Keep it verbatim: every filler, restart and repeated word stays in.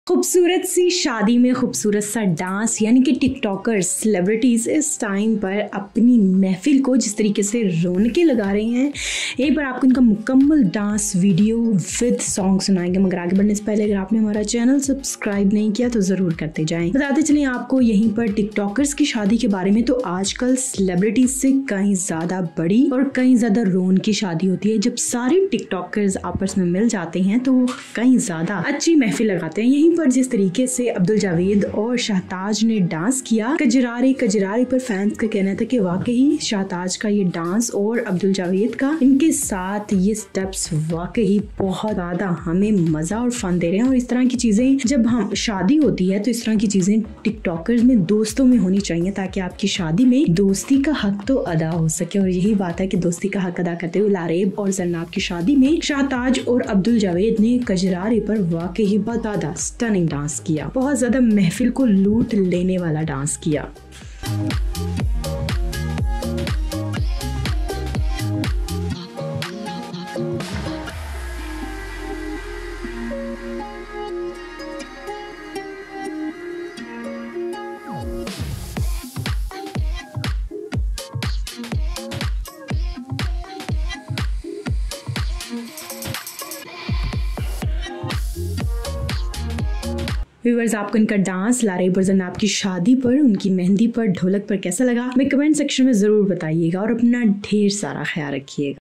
खूबसूरत सी शादी में खूबसूरत सा डांस, यानी कि टिकटॉकर्स सेलिब्रिटीज़ इस टाइम पर अपनी महफिल को जिस तरीके से रौनकें लगा रहे हैं। एक बार आपको इनका मुकम्मल डांस वीडियो विद सॉन्ग सुनाएंगे, मगर आगे बढ़ने से पहले अगर आपने हमारा चैनल सब्सक्राइब नहीं किया तो ज़रूर करते जाएं। बताते चलें आपको यहीं पर टिकटॉकर्स की शादी के बारे में। तो आजकल सेलिब्रिटीज से कहीं ज़्यादा बड़ी और कहीं ज़्यादा रौनक की शादी होती है। जब सारे टिकटॉकर्स आपस में मिल जाते हैं तो वो कहीं ज़्यादा अच्छी महफिल लगाते हैं। यहीं पर जिस तरीके से अब्दुल जावेद और शाहताज ने डांस किया, कजरारे कजरारे पर फैंस का कहना था कि वाकई शाहताज का ये डांस और अब्दुल जावेद का इनके साथ ये स्टेप्स वाकई बहुत ज्यादा हमें मजा और फन दे रहे हैं। और इस तरह की चीजें जब हम शादी होती है तो इस तरह की चीजें टिकटॉकर्स में दोस्तों में होनी चाहिए, ताकि आपकी शादी में दोस्ती का हक तो अदा हो सके। और यही बात है कि दोस्ती का हक अदा करते हुए लारेब और जन्नाब की शादी में शाहताज और अब्दुल जावेद ने कजरारे पर वाकई बहुत ज्यादा स्टनिंग डांस किया, बहुत ज्यादा महफिल को लूट लेने वाला डांस किया। व्यूअर्स, आपको इनका डांस लारेब और जन्नाब की शादी पर, उनकी मेहंदी पर, ढोलक पर कैसा लगा, हमें कमेंट सेक्शन में जरूर बताइएगा और अपना ढेर सारा ख्याल रखिएगा।